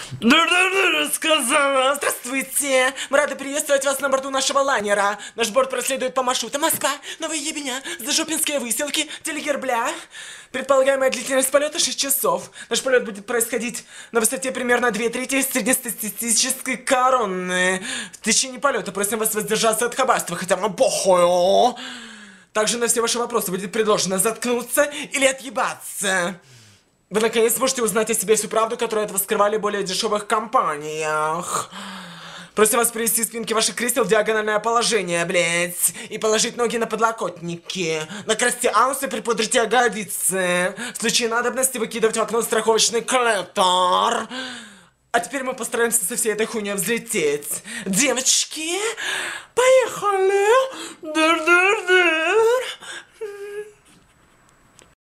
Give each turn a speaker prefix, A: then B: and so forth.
A: Сказала. Здравствуйте! Мы рады приветствовать вас на борту нашего лайнера. Наш борт проследует по маршруту Москва, Новые Ебеня, Зажопинские выселки, Телегербля. Предполагаемая длительность полета 6 часов. Наш полет будет происходить на высоте примерно 2/3 среднестатистической короны. В течение полета просим вас воздержаться от хабарства, хотя вам похуй. Также на все ваши вопросы будет предложено заткнуться или отъебаться. Вы наконец сможете узнать о себе всю правду, которую от вас скрывали в более дешевых компаниях. Просим вас привести спинки ваших кресел в диагональное положение, блять. И положить ноги на подлокотники. Накрасьте анус и припудрите ягодицы. В случае надобности выкидывать в окно страховочный клетор. А теперь мы постараемся со всей этой хуйней взлететь. Девочки, поехали! Dur dur dur.